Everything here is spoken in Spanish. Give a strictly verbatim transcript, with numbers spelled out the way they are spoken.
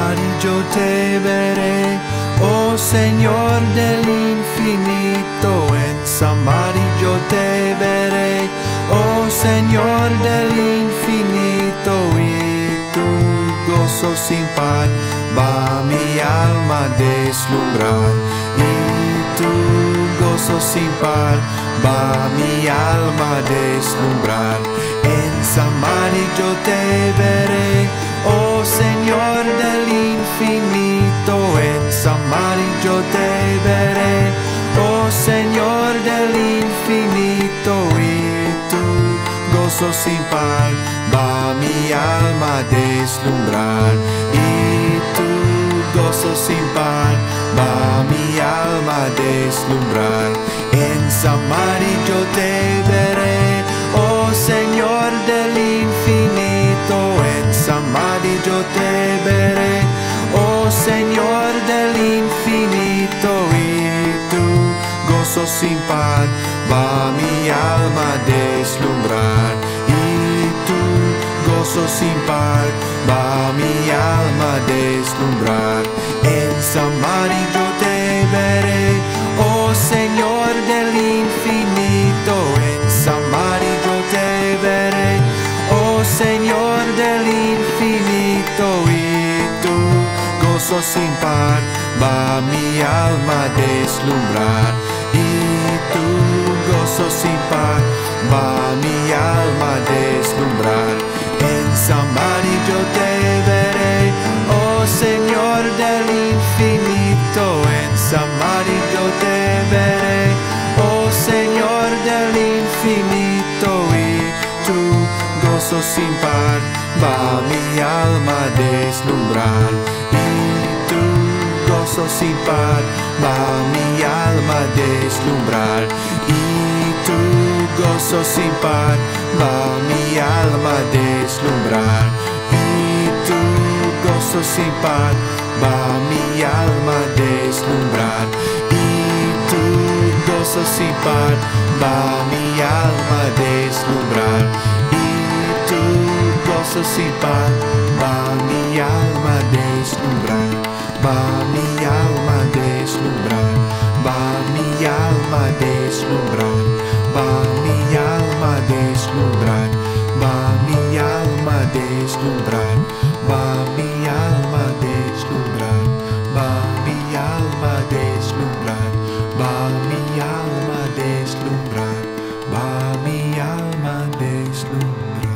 Samaria yo te veré, oh Señor del infinito. En Samaria yo te veré, oh Señor del infinito. Y tu gozo sin par va mi alma a deslumbrar. Y tu gozo sin par va mi alma a deslumbrar. En Samaria yo te veré, oh Señor del infinito. En Samaria yo te veré, oh Señor del infinito. Y tu gozo sin par va mi alma a deslumbrar. Y tu gozo sin par va mi alma a deslumbrar. En Samaria yo te veré, oh Señor del infinito. En Samaria yo te veré, oh Señor del infinito. Y tu gozo sin par va mi alma a deslumbrar. Y tu gozo sin par va mi alma a deslumbrar. En Samaria yo te veré, oh Señor del infinito. En Samaria yo te veré, oh Señor del infinito. Y tu gozo sin par va mi alma a deslumbrar. Y tu gozo sin par va mi alma a deslumbrar. En Samaria yo te veré, oh Señor del infinito. En Samaria yo te veré, oh Señor del infinito. Y tu gozo sin par va mi alma a deslumbrar. Y tu gozo sin par va mi alma a deslumbrar. Y tu gozo sin par va mi alma a deslumbrar. Y tu gozo sin par va mi alma a deslumbrar. Y tu gozo sin par va mi alma a deslumbrar. Y tu gozo sin par va mi alma a deslumbrar. Va mi alma a deslumbrar. Va mi alma a deslumbrar. Va mi alma a deslumbrar. Va mi alma a deslumbrar. Va mi alma a deslumbrar. Va mi alma a deslumbrar. Va mi alma a deslumbrar. Va mi alma a deslumbrar.